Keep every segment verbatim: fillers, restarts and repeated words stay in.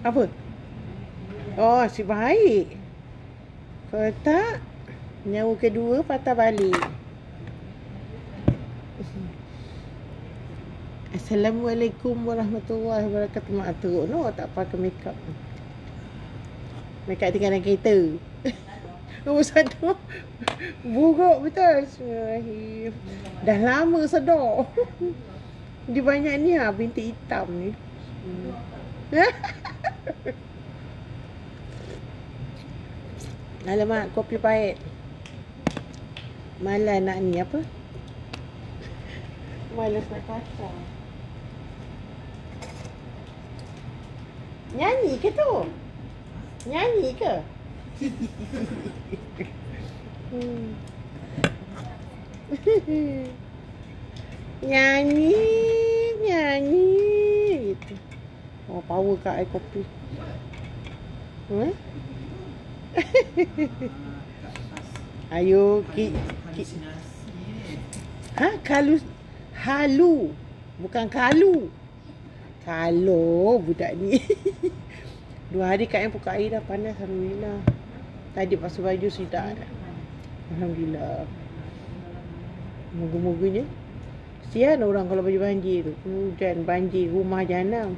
Apa? Oh, si baik. Kalau tak, nyawa kedua patah balik. Assalamualaikum warahmatullahi wabarakatuh. Mak teruk no, tak pakai makeup. Makeup tinggal dalam kereta. Nombor satu. Buruk betul. Bismillahirrahmanirrahim. Dah lama sedar. Dia banyak ni ha, bintik hitam ni. Alamak, kopi pahit. Malas nak ni apa? Malas nak kacang. Nyanyi ke tu? Nyanyi ke? hmm. Nyanyi, nyanyi gitu. Oh, power kat air kopi. Hmm? Ayo ki, ki. Ha, kalu halu. Bukan kalu. Kalau budak ni. Dua hari kat yang buka air dah panas, alhamdulillah. Tadi basuh baju sudah dah. Alhamdulillah. Moga-moganya. Kesian orang kalau baju banjir tu. Hujan, banjir, rumah jahanam.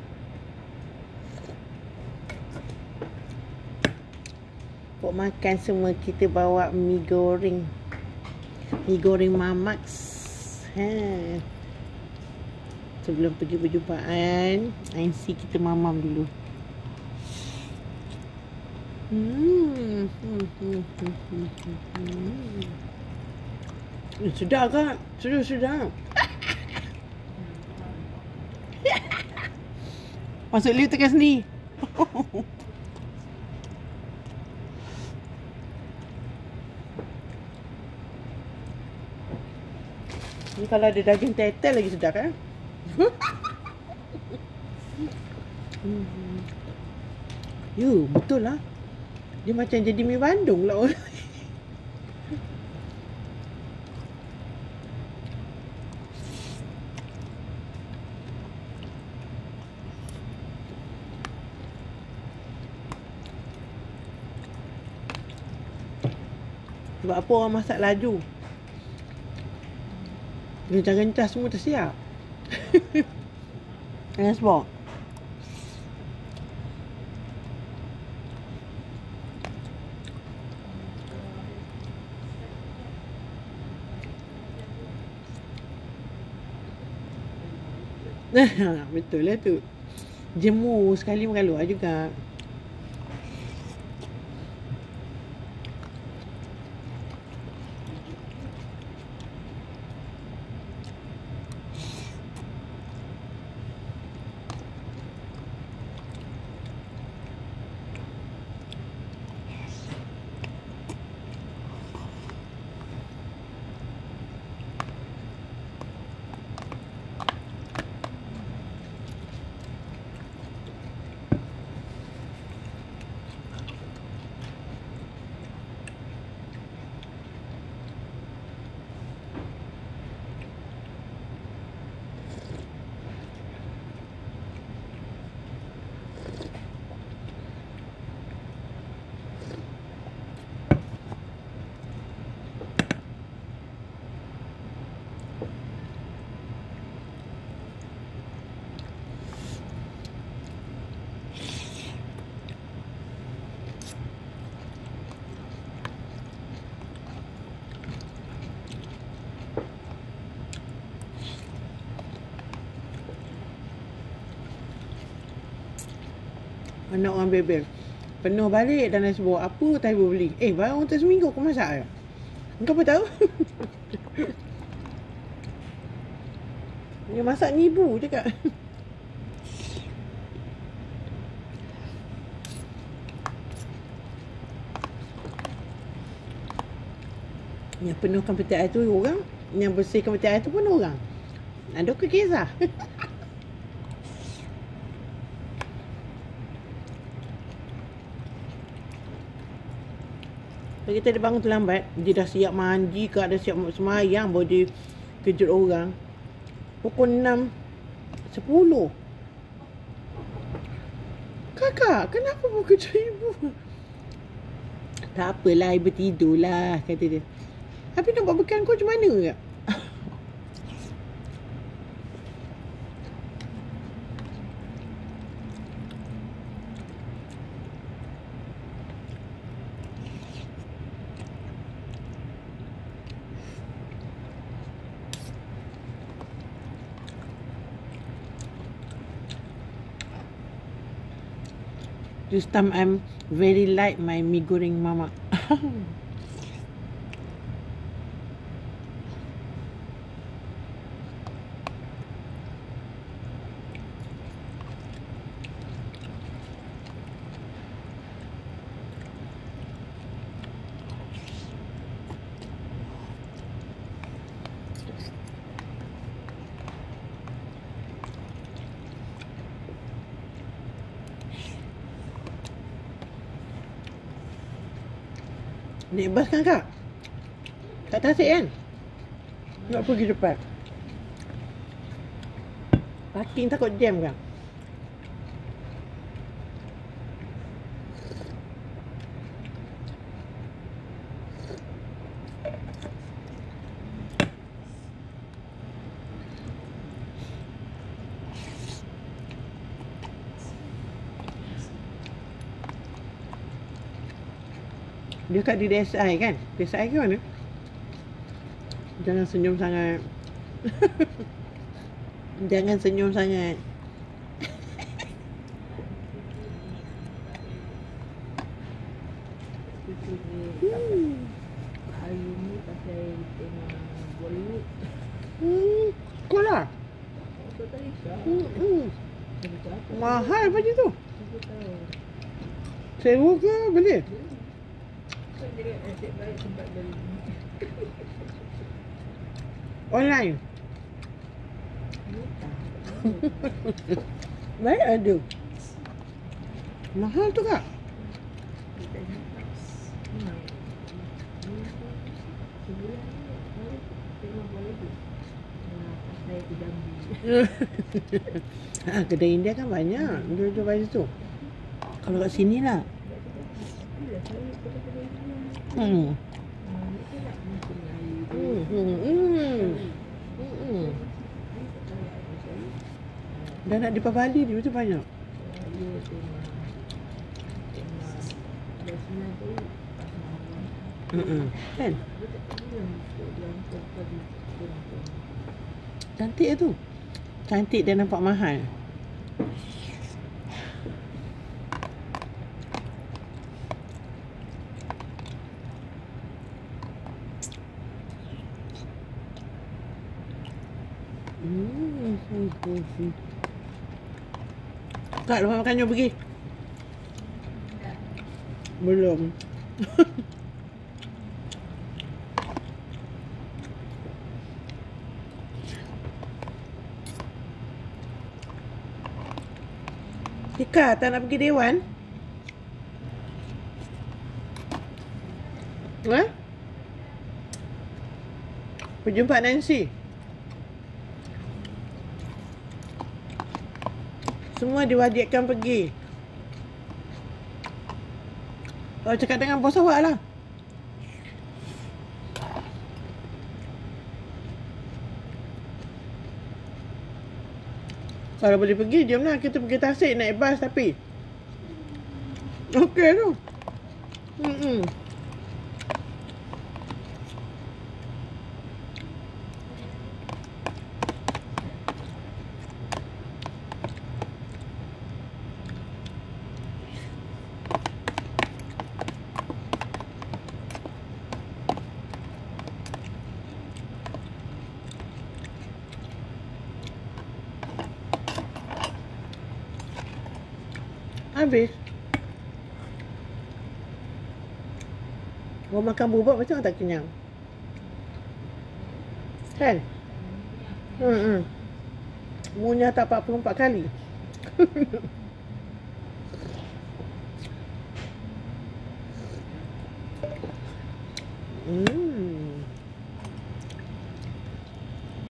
Untuk makan semua kita bawa mi goreng. Mi goreng Mamax. Ha. Sebelum pergi perjumpaan, I C kita mamam dulu. Hmm. Hmm. Hmm. Hmm. Hmm. Hmm. Sudah kan? Sudah, sudah. Masuk lift tekan sini. Ni kalau ada daging tetel lagi sedap kan? Yo, betul lah. Dia macam jadi mi Bandung lah. Sebab apa orang masak laju? Gencah-gencah semua tersiap. Jangan sebab. Betul lah tu. Jemur sekali makan luar juga. Anak orang bebel. Penuh balik dan nasi bawah. Apa tak ibu beli? Eh, barang untuk seminggu aku masak ya? Engkau apa tahu? Dia masak ni ibu cakap. Yang penuhkan peti air tu orang. Yang bersihkan peti air tu pun orang. Ada ke kisah? Kalau kita ada bangun terlambat, dia dah siap mandi ke, ada siap semayang, baru dia kejut orang. Pukul enam sepuluh. Kau Kakak, kenapa buat kerja ibu? Tak apalah, ibu tidurlah, kata dia. Tapi nak buat bekal kau macam mana ke? This time I'm very like my mi goreng mama. Naik bas kan kak? Kat Tasik kan? Nak pergi cepat. Parking takut jam kan? Dia kat di D S I kan? D S I ke mana? Jangan senyum sangat. Jangan senyum sangat. Hmm. Hari ni pasal tengah Bollywood. Hmm. Kau lah? Betul tak Isha? Hmm. Hmm. Betul apa? Mahal baju tu. Aku tahu. Sewa ke beli? Kan dia asyik baik tempat beli. Online. Murah. Baik ada. Mahal tu kak. Kita nampak. Hmm. Sebulan ni baru tengah Bollywood. Nah, pasal itu Jambi. Ha, kedai India kan banyak jual-jual baju tu. Kalau kat sini lah. Bila saya kedai-kedai ni. Hmm. Ah, ni kan nak musim air. Hmm. Hmm. Hmm. Hmm. Dah nak di Bali dia tu banyak. Ya, tengah. Tengah. Dah sembilan tu. Tak mahu. Hmm. Kan? Dia tak tahu yang dia hantar tadi. Cantik tu. Cantik dan nampak mahal. Hmm. Kak, lepas makan jom pergi. Belum. Tika, tak nak pergi Dewan? Ha? Berjumpa Nancy. Semua diwajibkan pergi. Kalau cakap dengan bos awak lah. Kalau boleh pergi, jom lah kita pergi Tasik naik bas tapi. Okey tu. Hmm. Habis. Kau makan bubur macam tak kenyang. Kan? Hmm. hmm. Munyah tak empat puluh empat kali. Hmm.